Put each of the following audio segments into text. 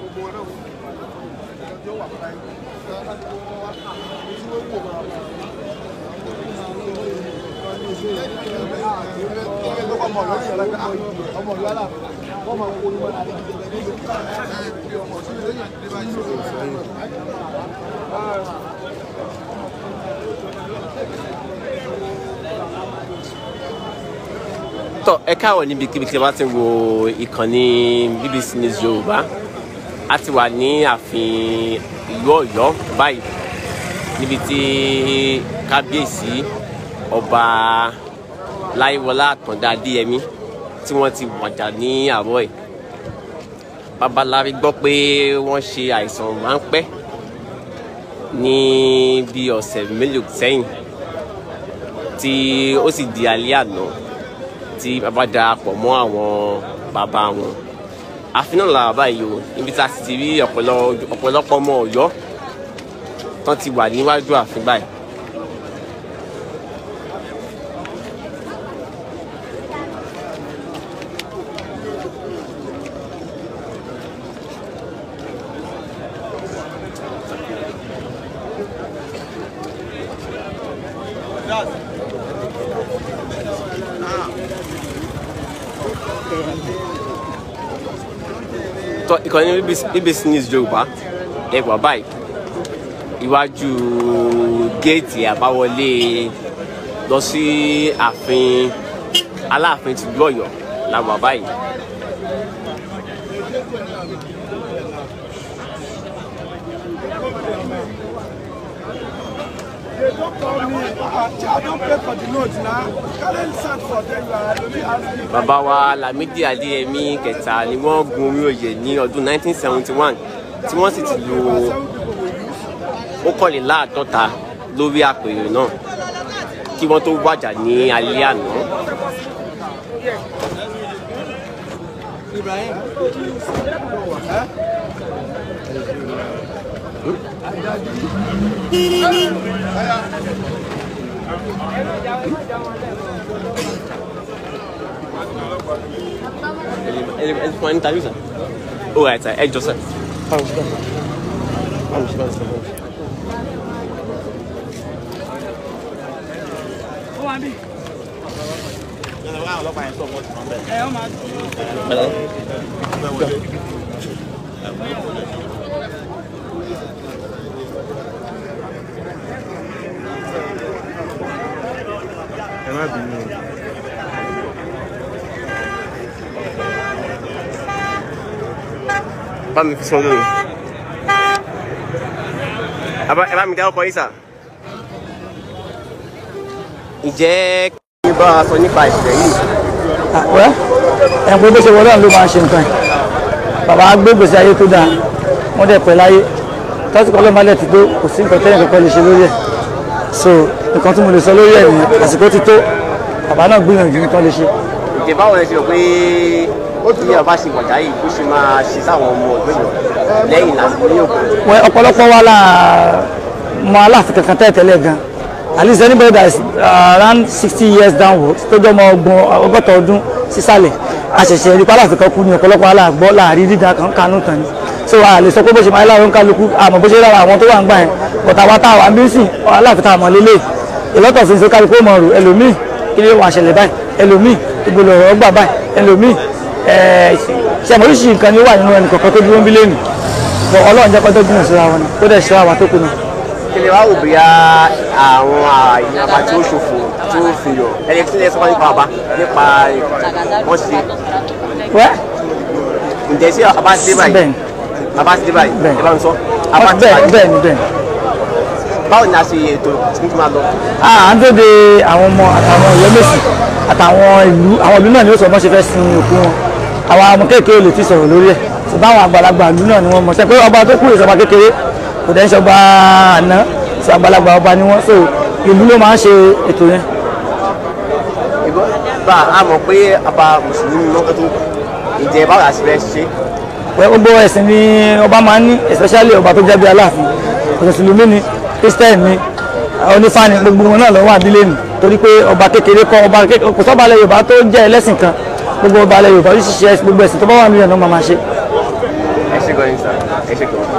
tó ẹ káàárọ̀ níbi kíbi tí wọ́n ti wo ìkànnì BBC News Yorùbá a ti wà ní ààfin ìlú Ọ̀yọ́ báyìí níbi tí kábíyèsí ọba Láyéwọlá Àtàndá Adéyẹmí tí wọ́n ti wàjà ní àárọ̀ ẹ̀. Babaláwi gbọ́ pé wọ́n ṣe àìsàn ráńpẹ́ ní bí ọ̀sẹ̀ mélòó sẹ́yìn tí ó sì di alẹ́ àná tí bàbá darapọ̀ mọ́ àwọn bàbá wọn. Ààfin náà làwọn báyìí o níbi tí a sì ti rí ọ̀pọ̀lọpọ̀ ọmọ Ọ̀yọ́ tán ti wà níwájú ààfin báyìí. Ìkànnì BBC News Yorùbá ẹ̀wà báyìí iwájú géètì àbáwọlé lọ sí ààfin Aláàfin ti ìlú Ọ̀yọ́ làwà báyìí. Bàbá wa Lamidi Adeyemi kẹta ni wọ́n gun orí oyè ní ọdún 1971 tí wọ́n sì ti lò okòóléláàádọ́ta lórí àpèrè náà kí wọ́n tó wàjà ní alẹ́ àná. Ele foi em Thaisa? Oh, é Joseph. Vamos. Ô, Ami. Bá mi fi sọ́n lórí. Ẹ bá mi dá ọkọ̀ yìí sà. Ǹjẹ́ kí bá a sọ nípa ìṣẹ̀lẹ̀ yìí? Ẹ̀pọ̀ bó ṣe wọlé ló máa ń ṣe nǹkan. Bàbá gbé gbèsè ayé tó dáa, wọ́n dẹ̀ pẹ̀ láyé. Tọ́sí kan ló máa lẹ̀ ti tó, kò sí nǹkan tẹ́yìn kankan lè ṣe lórí ẹ̀. So nǹkan tí mo lè sọ lórí ẹ̀ nìyẹn, àsìkò ti tó, bàbá náà gbìyànjú nǹkan lè ṣe. Ǹjẹ́ báwo lẹ ṣe rò pé bí ọba ṣe wọ̀dà yìí bó ṣe máa ṣe sáwọn ọmọ ọ̀gbẹ́yọ̀ lẹ́yìn lásìkò ní òkú? Ọ̀pọ̀lọpọ̀ wa la mọ Aláàfin kankan tẹ́lẹ̀ gan. At least anybody that is around 60 years downwards tó jẹ́ ọmọ ọgọ́ta ọdún sísàlẹ̀ àṣẹ̀ṣẹ̀ rí Aláàfin kan kú ní ọ̀pọ̀lọpọ̀ aláàgbọ́ láàrin dídá kan kánú tán ni. So a lè sọ pé bó ṣe máa láwọn ń kálukú àmọ́ bó ṣe lára àwọn tó wà ń gbà yẹn bọ̀tà wa táwa ń bí sìn Aláàfin táwa mọ̀ lélẹ̀ ìlọ́tọ̀ sí kálukú mọ̀ rù ẹlòmíì kí ni wọ́n àṣẹlẹ̀ báyìí ẹlòmíì ìgbòlò ọgbà báyìí ẹlòmíì ṣe àmọ́ oríṣiríṣi nǹkan ni ó wà nínú ẹnì kọ̀ọ̀kan tó dúró ń bí lẹ́nu bọ̀ Ọlọ́run jẹ́ pẹ́tọ́ gbìyànjú síra wọn ni ó dẹ̀ ṣe àwọn tó kù náà. Kí ni wàá wò bóyá àwọn àyàn àbá tí ó ṣòfò tí ó fi yọ ẹni tí lè sọ nípa àbá nípa wọ́n ṣe. Ǹjẹ́ sí àbá ti dé báyìí? Àbá ti dé báyìí? Ẹ bá ń sọ. Àbá ti báyìí? Bẹ́ẹ̀ni. Báwo ni a ṣe ètò tí wọ́n máa lọ? À ń dóde àwọn ọmọ àtàwọn Ìyẹ́mẹ̀sì àtàwọn ìlú náà ni ó sọ bọ́n ṣe fẹ́ sin òkú wọn. Àwọn ọmọ kékeré lè ti sọ̀rọ̀ lórí ẹ̀ ṣùgbọ́n àwọn àgbàlagbà ìlú náà ni wọ́n mọ̀ ṣe pé ọba tó kú ìṣọba kékeré kò dẹ́ ṣọba àná ṣe àgbàlagbà ọba ni wọ́n so ìlú ló máa ń ṣe ètò yẹn. Bá a mọ̀ pé ọba mùsùlùmí lọ́kọ́ tó ìjẹ́ báwo la ṣe fẹ́ ṣe? Gbogbo ẹ̀sìn ni ọba máa ń ní especially ọba tó jẹ́ bí Aláàfin mùsùlùmí ni Christian ni onífá ni gbogbo wọn náà lọ́wọ́ àbílẹ̀ nì torí pé ọba kékeré kọ́ ọba kékeré kò sọ́ba alẹ́ Yorùbá tó jẹ́ ẹlẹ́sìn kan gbogbo ọba alẹ́ Yorùbá oríṣiríṣi gbogbo ẹ̀sìn tó bá wà nílẹ̀ náà máa ṣe. ẹ ṣe gan-an sà ẹ ṣe gan-an.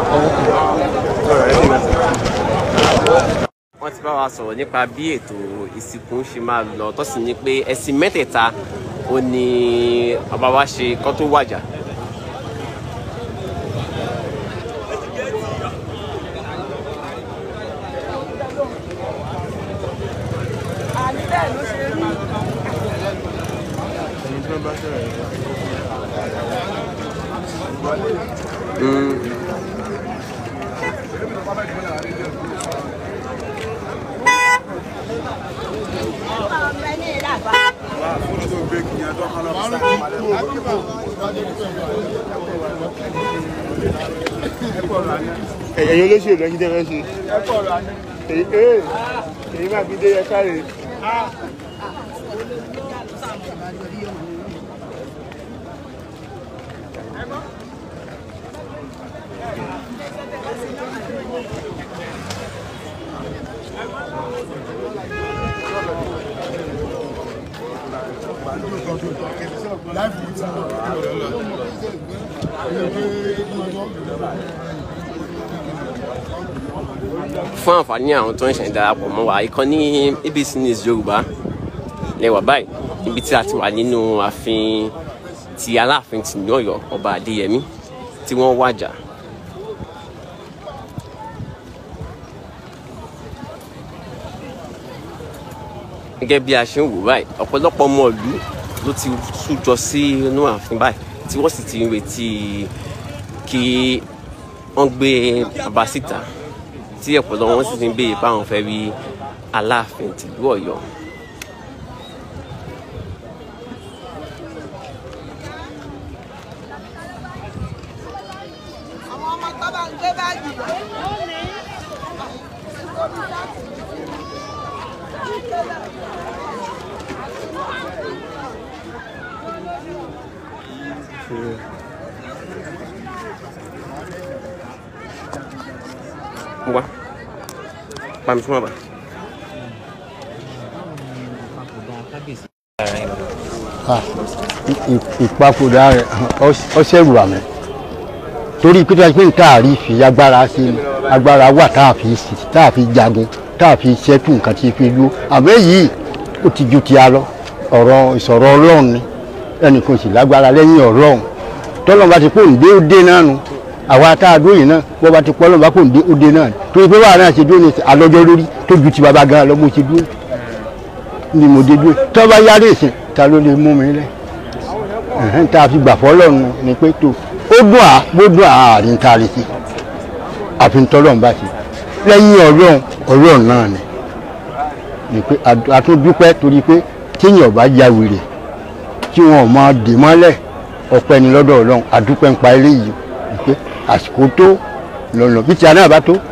Wọ́n ti bá wa sọ̀rọ̀ nípa bí ètò ìsìnkú ṣe máa lọ tó sì ní pé ẹ̀sìn mẹ́tẹ̀ẹ̀ta ó ní ọba wa ṣe kó tó wàjà. ẹ̀yin olóṣèlú ẹ̀yin tẹ́lẹ̀ ṣe èyí máa fi dé ẹ káre. Fún àǹfààní àwọn tó ń ṣe darapọ̀ mọ́ wa ìkànnì ABC News Yorùbá lẹ́wà báyìí níbi tí a ti wà nínú ààfin ti Aláàfin tìlú Ọ̀yọ́ Ọba Adéyẹmí tí wọ́n wàjà. Gẹ́gẹ́ bí a ṣe ń wò báyìí ọ̀pọ̀lọpọ̀ ọmọ ìlú ló ti sújọ sí inú ààfin báyìí tí wọ́n sì ti ń retí kí wọ́n gbé bàbá síta tí ọ̀pọ̀lọpọ̀ wọn sì ti ń béèrè báwọn fẹ́ rí Aláàfin tìlú Ọ̀yọ́. Àwọn ọmọ tó bá ń gbé báàgì wá pàmì fún bàbá. ìpapòdà rẹ̀ ó ṣẹ̀rù àmì torí pé nǹkan àrí fi agbára sí i agbára wà tá a fi jagun tá a fi ṣẹ́tù nǹkan tí fi dúró àmọ́ èyí ó ti ju ti a lọ ọ̀rọ̀ ìsọ̀rọ̀ Ọlọ́run ni ẹnìkan sì lágbára lẹ́yìn Ọlọ́run tọ́lọ́run bá ti pò ń dé ó dé náà nu àwa tá a dúró yìí náà bó bá ti pọ́ lọ́nà bá kò ń dé ó dé náà torí pé wàhálà náà ṣe dúró ní alọ́jọ́ lórí tó ju ti bàbá gan-an lọ mo ṣe dúró ni mo dé dúró tó bá yára ìsìn ta ló lè mú mi lẹ tá a fi gbà fọ́lọ́run ni pé tó ó dùn à bó dùn àárín tá a lè ṣe àfi ń tọ́lọ́run bá ṣe lẹ́yìn Ọlọ́run náà ni pé a tún dúpẹ́ torí pé téèyàn bá ya wèrè tí wọn ò máa dè mọ́lẹ̀ ọpẹ́ ni lọ́dọ̀ Ọlọ́run àdúpẹ́ ń pa eléyìí pé àsìkò tó lọ́nà bí tí a náà bá tó.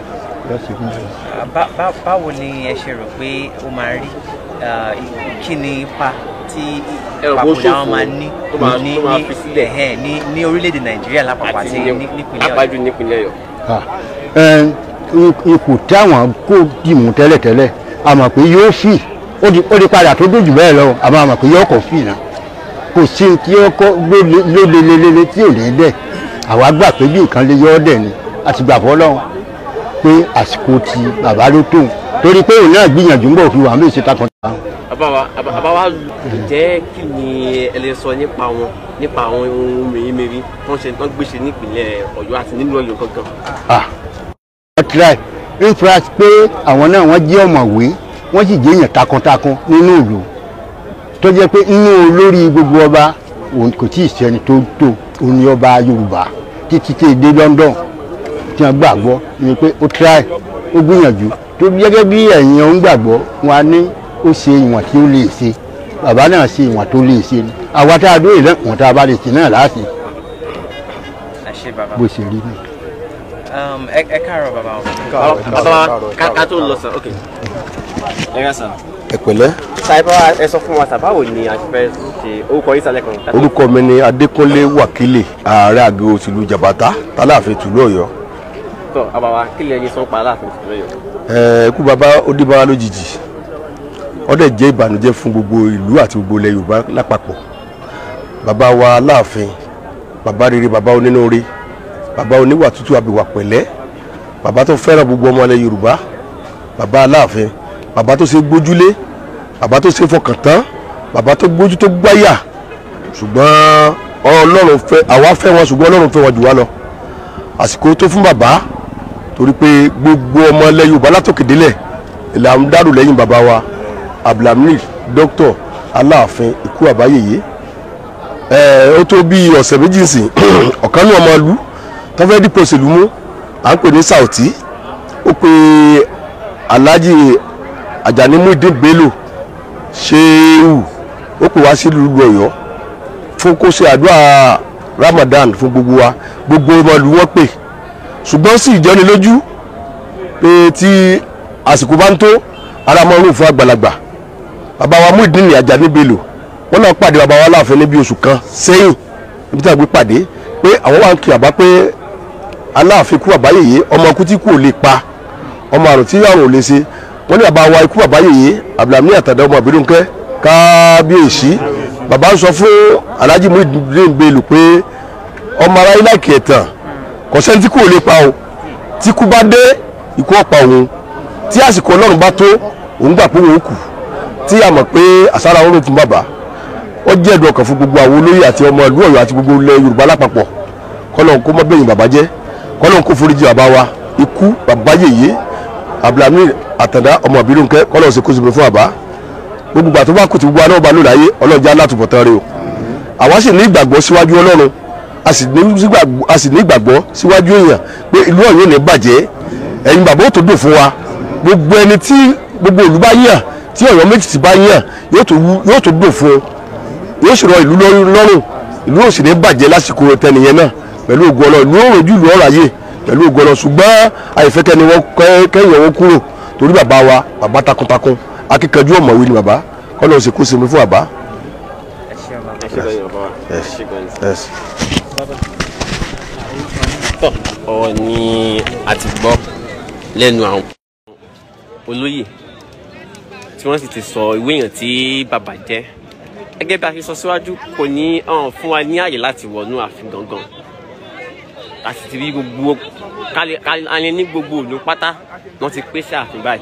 báwo ni ẹ ṣe rò pé ó máa rí kí ni ipa tí ìpapòdà wọn máa ní ní orílẹ̀-èdè Nàìjíríà lápapọ̀ àti nípínlẹ̀ Ọ̀yọ́. ipò táwọn kò dìmú tẹ́lẹ̀tẹ́lẹ̀ a mọ̀ pé yóò fì ó di padà tó dójú bẹ́ẹ̀ lọ àmọ́ a mọ̀ pé yóò kọ̀ fì náà kò sí tí ó kọ́ lólelelele tí ò ní dẹ̀ àwa gbà pé bí nǹkan lè yọ ọ́ dẹ̀ ni a ti gbà fọ́lọ́run pé àsìkò ti bàbá ló tóun torí pé òun náà gbìyànjú ń bọ̀ fi wà mí ṣe takàn. bàbá wa jẹ́ kí ni ẹ lè sọ nípa wọn nípa àwọn ohun mèremère wọ́n gbéṣe nípìnlẹ̀ Ọ̀yọ́ àti nínú Ọ̀yọ́ gangan. wọ́n try infra pé àwọn náà wọ́n jẹ́ ọ̀mọ̀wé wọ́n sì jẹ́ èèyàn takuntakun nínú ìlú tó jẹ́ pé inú olórí gbogbo ọba òun kò tí ì sẹ́ni tó tó òun ni ọba Yorùbá títí tí èdè London tí wọ́n gbàgbọ́ ni pé ó try ó gbìyànjú tó gẹ́gẹ́ bí ẹ̀yin òun gbàgbọ́ wọn á ní ó ṣe ìwọ̀n tí ó lè ṣe bàbá náà ṣe ìwọ̀n tó lè ṣe ni àwa tá a dúró ìlẹ́ ìwọ̀n tá a bá lè ṣe náà láàṣì bó ṣe rí ni. ẹ káàárọ̀ bàbá ká tó lọ sàn ok ẹ yá sàn. ẹ pẹ̀lẹ́. ṣáìbá ẹ sọ fún wa sàbáwò ni a ti fẹ́ ṣe orúkọ yìí sálẹ̀ kan. orúkọ mi ni Adékúnlé Wákìlì ààrẹ àgọ́ tìlú Jàbátá tAláàfin tìlú Ọ̀yọ́. tọ àbàwà kí lè ní sọ pa Aláàfin tìlú Ọ̀yọ́. ikú bàbá ó dé bá wa lójijì ó dẹ̀ jẹ́ ìbànújẹ́ fún gbogbo ìlú àti gbogbo ilẹ̀ Yorùbá lápapọ̀. bàbá wa Aláàfin bàbá rere bàbá onínúure bàbá oníwà tútù àbíwà pẹ̀lẹ́, bàbá tó fẹ́ràn gbogbo ọmọ ilẹ̀ Yorùbá, bàbá Aláàfin, bàbá tó ṣe gbójúlé, bàbá tó ṣe fọkàn tán, bàbá tó gbójú tó gbáyà. Ṣùgbọ́n Ọlọ́run fẹ́, àwa fẹ́ wọn ṣùgbọ́n Ọlọ́run fẹ́ wọn jù wá lọ. Àsìkò tó fún bàbá torí pé gbogbo ọmọ ilẹ̀ Yorùbá látòkè délẹ̀ ìlà ń dárò lẹ́yìn bàbá wa Oba Lamidi Dr. Alaafin ikú àbáyèyé. Ó tó bí ọ̀sẹ̀ méjì sìn ọ̀kan ní ọmọ ìlú tó fẹ́ dípò òṣèlú mú à ń pè ní Sauti, ó pe Alhaji Ajani Muideen Bello Shehu, ó pè wá sí ìlú Ọ̀yọ́ fún kó ṣe àdúrà Ramadan fún gbogbo wa, gbogbo ọmọ ìlú wọn pè. Ṣùgbọ́n sì ìjọni lójú pé tí àsìkò bá ń tó ara mọ́ ọ̀run fún àgbàlagbà. Bàbá wa Muideen Ajani Bello wọ́n náà pàdé bàbá wa Aláàfin níbi oṣù kan sẹ́yìn níbi tí a gbé pàdé pé àwọn wà ń kí àbá pé Aláàfin ikú àbáyèyé, ọmọ ikú tí kú ò lè pa, ọmọ àrùn tí àrùn ò lè ṣe. Wọ́n ní bàbá wa ikú àbáyèyé Oba Lamidi Adeyemi ọmọ Àbídúnkẹ́ kábíyèsí. Bàbá ń sọ fún Alhaji Muideen Bello pé ọmọ aráyé láìkì ẹ̀tàn kò sẹ́ni tí kú ò lè pa o, tí kú bá dé ikú ọ̀pá òun, tí àsìkò Ọlọ́run bá tó òun gbà pé òun kù, tí a mọ̀ pé àsárá òun fún bàbá. Ó jẹ́ ẹ̀dùn ọkàn fún gbogbo àwọn olóyè àti ọmọ ìlú Ọ̀yọ́ àti gbogbo ilẹ̀ Yorùbá lápapọ̀. Kọ́lọ́run kó mọ́ bẹ̀yìn bàbá jẹ́, kọ́lọ́run kó foríjì bàbá wa ikú bàbá yèyé Oba Lamidi Adeyemi ọmọ Àbídúnkẹ́, kọ́lọ́run ṣe kó sì fún bàbá. Gbogbo ìgbà tó bá kù tí gbogbo anáwó bá lò láyé Ọlọ́run jẹ́ alátùbọ̀tán rẹ̀ o. Àwa sì ní ìgbàgbọ́ síwájú Ọlọ́run, a sì ní ìgbàgbọ́ síwájú èèyàn pé ìlú Ọ̀yọ́ ní bàjẹ́, ẹ̀yin bàbá ó tó dùn fún wa. Gbogbo ẹni tí gbogbo ìlú bá yàn, tí Ọ̀yọ́ méjì ti bá yàn yóò tó dùn fún un, yóò sì rọ ìlú lọ́rùn, ìlú ò sì ní bàjẹ́ lásìkò tẹnìyẹn náà pẹ̀lú ògo Ọlọ́run. Ìlú ó rojú ìlú ọ̀rọ̀ ayé pẹ̀lú ògo Ọlọ́run, ṣùgbọ́n àìfẹ́kẹ́ ni wọ́n kẹ́yìn wọn kúrò torí bàbá wa bàbá takuntakun akíkanjú ọ̀mọ̀wé ni bàbá. Kọ́lọ́run ṣe kó sinmi fún bàbá. Ọ̀rọ̀ ni a ti gbọ́ lẹ́nu àwọn olóyè tí wọ́n sì ti sọ ìwé èèyàn tí bàbá jẹ́. Gẹ́gẹ́ bí a ṣe sọ síwájú, kò ní fún wa ní àyè láti wọnú ààfin gangan. A sì ti rí gbogbo alẹ́ ní gbogbo òlú pátá wọ́n ti pèsè ààfin báyìí.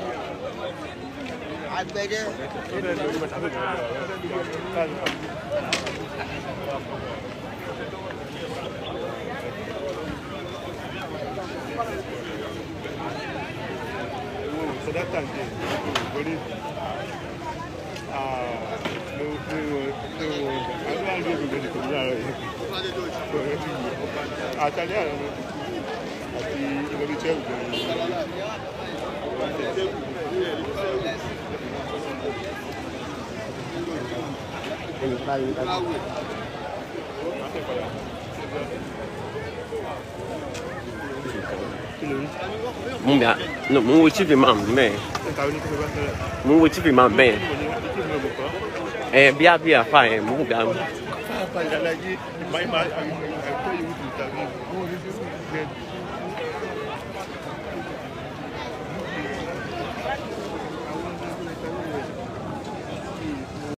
Mo wo chief imam bẹ́ẹ̀. Mo wo chief imam bẹ́ẹ̀. Bí a fa mo gbà.